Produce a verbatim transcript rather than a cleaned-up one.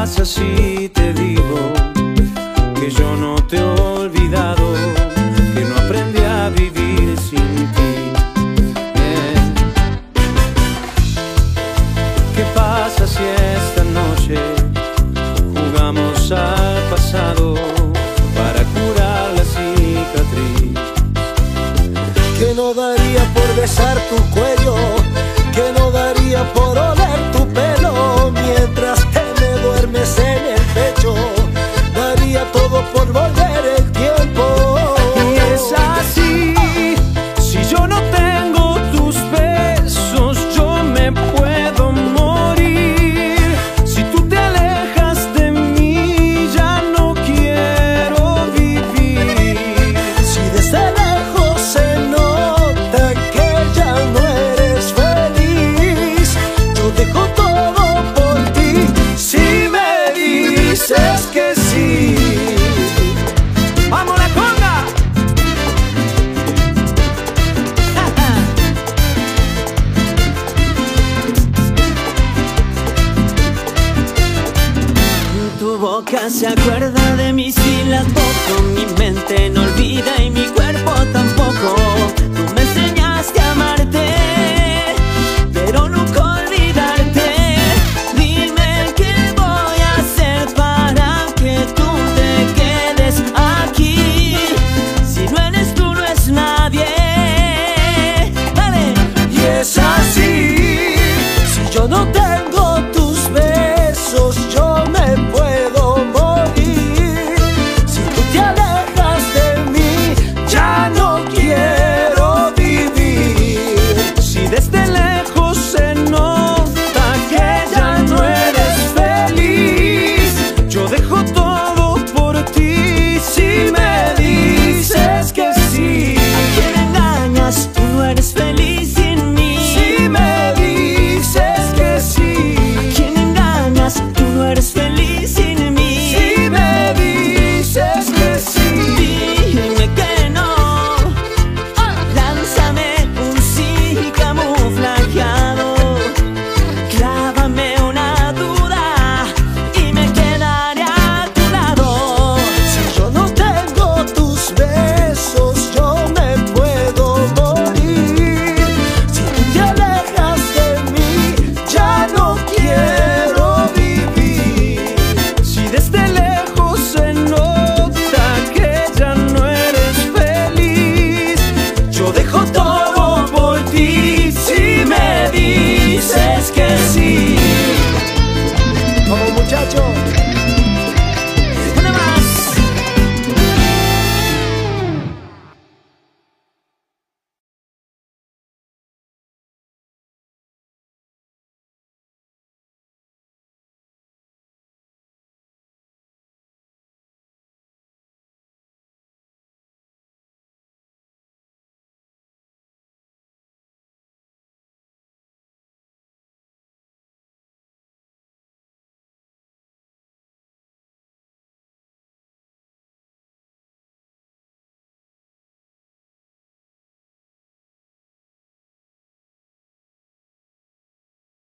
pasa si te digo que yo no te he olvidado, que no aprendí a vivir sin ti? Eh. ¿Qué pasa si esta noche jugamos al pasado para curar la cicatriz? Que no daría por besar tu cuello, que no daría por oler tu pelo mientras que me duermes en el pecho. Daría todo por volver el tiempo. Y es así, si yo no tengo tus besos, yo me puedo morir. Si tú te alejas de mí, ya no quiero vivir. Si desde lejos se nota que ya no eres feliz, yo dejo todo por ti. Si me dices que sí. ¡Vamos la conga! Tu boca se acuerda de mí si la toco, mi mente no olvida y mi cuerpo